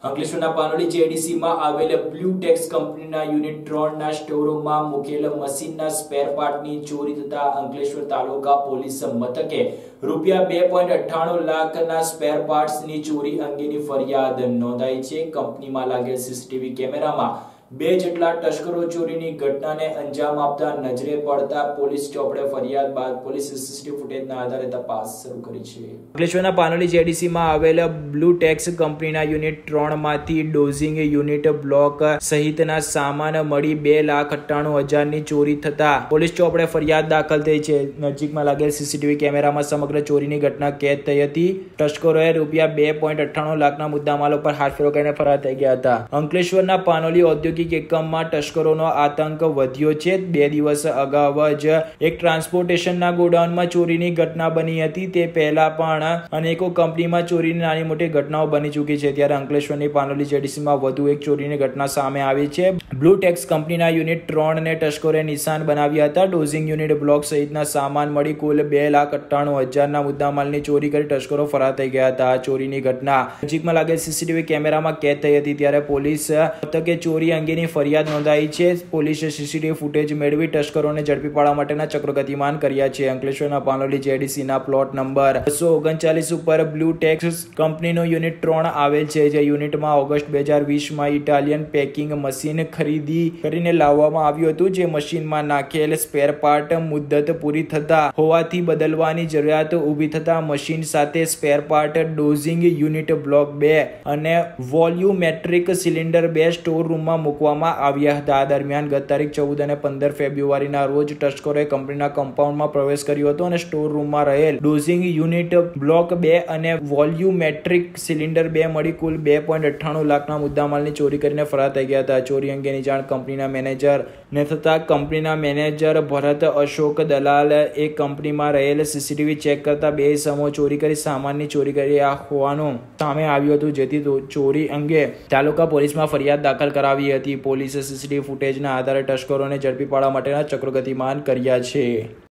અંકલેશ્વરના પાનોલી જેડીસીમાં આવેલ બ્લુટેક્સ કંપનીના યુનિટ 3ના સ્ટોરમાં મૂકેલ મશીનના સ્પેર પાર્ટની ચોરી થતા અંકલેશ્વર તાલુકા પોલીસ મથકે રૂપિયા 2.98 લાખના સ્પેર પાર્ટ્સની ચોરી અંગેની ફરિયાદ નોંધાઈ છે। કંપનીમાં લાગેલ સીસીટીવી કેમેરામાં 2 જેટલા તસ્કરો ચોરીની ઘટનાને અંજામ આપતા નજરે પડતા પોલીસ ચોપડે ફરિયાદ બાદ પોલીસ સીસીટીવી ફૂટેજના આધારે તપાસ શરૂ કરી છે। અંકલેશ્વરના પાનોલી જેડીસીમાં આવેલ બ્લુટેક્સ કંપનીના યુનિટ 3માંથી ડોઝિંગ યુનિટ બ્લોક સહિતના સામાન મળી 2,98,000ની ચોરી થતા પોલીસ ચોપડે ફરિયાદ દાખલ થઈ છે। નજીકમાં લાગેલ સીસીટીવી કેમેરામાં સમગ્ર ચોરીની ઘટના કેદ થઈ હતી। તસ્કરોએ રૂપિયા 2.98 લાખના મુદ્દામાલ ઉપર હાથ ફેરો કરીને ફરાર થઈ ગયા હતા। અંકલેશ્વરના પાનોલી ઔદ્યોગિક એકમમાં તસ્કરોનો આતંક વધ્યો છે। 2 દિવસ અગાઉ જ એક ટ્રાન્સપોર્ટેશનના ગોડાઉનમાં ચોરીની ઘટના બની હતી। તે પહેલા પણ અનેકો કંપનીમાં ચોરીની નાની મોટી ઘટનાઓ બની ચૂકી છે। ત્યારે અંકલેશ્વરની પાનોલી જેડીસીમાં વધુ એક ચોરીની ઘટના સામે આવી છે। બ્લુટેક્સ કંપનીના યુનિટ 3ને તસ્કરોએ નિશાન બનાવ્યા હતા। ડોઝિંગ યુનિટ બ્લોક સહિતના સામાન મળી કુલ 2,98,000ના મુદ્દામાલની ચોરી કરી તસ્કરો ફરાર થઈ ગયા હતા। ચોરીની ઘટના નજીકમાં લાગેલ સીસીટીવી કેમેરામાં કેદ થઈ હતી। ત્યારે પોલીસ મથકે ચોરી અંગેની ફરિયાદ નોંધાઈ છે। પોલીસે સીસીટીવી ફૂટેજ મેળવી તસ્કરોને ઝડપી પાડવા માટેના ચક્રો ગતિમાન કર્યા છે। અંકલેશ્વરના પાનોલી જેડીસીના પ્લોટ નંબર 239 ઉપર બ્લુટેક્સ કંપનીનો યુનિટ 3 આવેલ છે। જે યુનિટમાં ઓગસ્ટ 2020માં ઇટાલિયન પેકિંગ મશીન ખરીદી કરીને લાવવામાં આવ્યું હતું। જે મશીનમાં નાખેલ સ્પેર પાર્ટ મુદ્દત પૂરી થતા હોવાથી બદલવાની જરૂરિયાત ઊભી થતા મશીન સાથે spare part dosing unit block 2 અને વોલ્યુમેટ્રિક સિલિન્ડર 2 સ્ટોર રૂમમાં મૂકવામાં આવ્યા હતા। આ દરમિયાન ગત તારીખ 14 અને 15 ફેબ્રુઆરીના રોજ તસ્કરોએ કંપનીના કમ્પાઉન્ડમાં પ્રવેશ કર્યો હતો અને સ્ટોર રૂમમાં રહેલ ડોઝિંગ યુનિટ બ્લોક 2 અને વોલ્યુમેટ્રિક સિલિન્ડર 2 મળી કુલ 2.98 લાખના મુદ્દામાલની ચોરી કરીને ફરાર થઈ ગયા હતા। ચોરી અંગેની જાણ કંપનીના મેનેજરને થતા કંપનીના મેનેજર ભરત અશોક દલાલ એ કંપનીમાં રહેલ સીસીટીવી ચેક કરતા 2 ઇસમો ચોરી કરી સામાનની ચોરી કરી હોવાનું સામે આવ્યું હતું। જેથી ચોરી અંગે તાલુકા પોલીસમાં ફરિયાદ દાખલ કરાવી હતી। પોલીસે સીસીટીવી ફૂટેજના આધારે તસ્કરોને ઝડપી પાડવા માટેના ચક્રો ગતિમાન કર્યા છે।